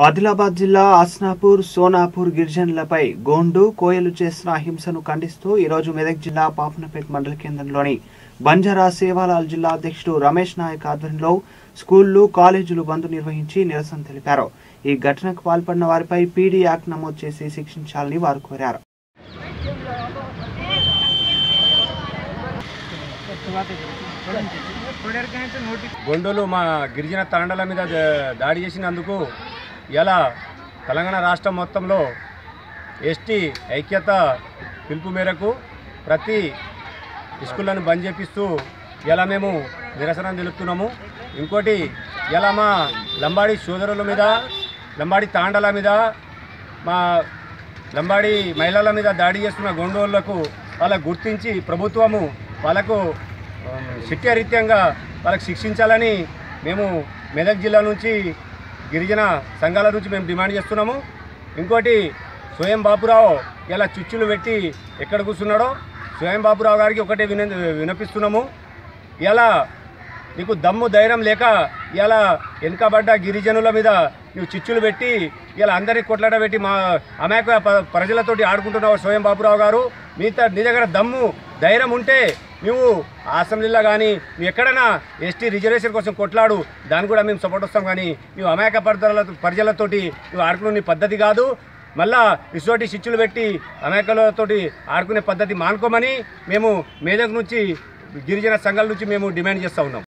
ఆదిలాబాద్ జిల్లా ఆస్నాపూర్, సోనాపూర్ గిరిజనులపై గోండు, కోయలు చేసిన హింసను ఖండిస్తూ ఈరోజు మెదక్ జిల్లా పాపనపేట మండల కేంద్రంలోని బంజారా సేవాలాల్ జిల్లా అధ్యక్షుడు రమేష్ నాయక్ ఆధ్వర్యంలో స్కూళ్లు, కాలేజీలు బంద్ నిర్వహించి నిరసన తెలిపారు. ఈ ఘటనకు పాల్పడిన వారిపై పీడీ యాక్ట్ నమోదు చేసి శిక్షించాలని వారు కోరారు. గొండోలు మా గిరిజన తాండల మీద దాడి చేసినందుకు ఇలా తెలంగాణ రాష్ట్రం మొత్తంలో ఎస్టీ ఐక్యత పిలుపు మేరకు ప్రతి స్కూళ్ళను బంద్ చేపిస్తూ ఇలా మేము నిరసన తెలుపుతున్నాము. ఇంకోటి ఇలా మా లంబాడి సోదరుల మీద, లంబాడి తాండల మీద, మా లంబాడి మహిళల మీద దాడి చేస్తున్న గొండోళ్లకు వాళ్ళకు గుర్తించి ప్రభుత్వము వాళ్ళకు శిక్షారీత్యంగా వాళ్ళకి శిక్షించాలని మేము మెదక్ జిల్లా నుంచి గిరిజన సంఘాల నుంచి మేము డిమాండ్ చేస్తున్నాము. ఇంకోటి స్వయం బాపురావు ఇలా చుచ్చులు పెట్టి ఎక్కడ కూర్చున్నాడో స్వయం బాపురావు గారికి ఒకటే వినిపిస్తున్నాము. ఇలా నీకు దమ్ము ధైర్యం లేక ఇలా వెనుకబడ్డ గిరిజనుల మీద నువ్వు చిచ్చులు పెట్టి ఇలా అందరినీ కొట్లాడబెట్టి మా అమాయక ప్రజలతోటి ఆడుకుంటున్నావు స్వయం బాపురావు గారు. నీ దగ్గర దమ్ము ధైర్యం ఉంటే నువ్వు అసెంబ్లీలో కానీ నువ్వు ఎక్కడైనా ఎస్టీ రిజర్వేషన్ కోసం కొట్లాడు, దాన్ని కూడా మేము సపోర్ట్ వస్తాం. కానీ నువ్వు అమాయక ప్రజలతోటి నువ్వు ఆడుకునే నీ పద్ధతి కాదు. మళ్ళా ఇసోటి చిచ్చులు పెట్టి అమాయకులతోటి ఆడుకునే పద్ధతి మానుకోమని మేము మేదక్ నుంచి గిరిజన సంఘాల నుంచి మేము డిమాండ్ చేస్తూ ఉన్నాం.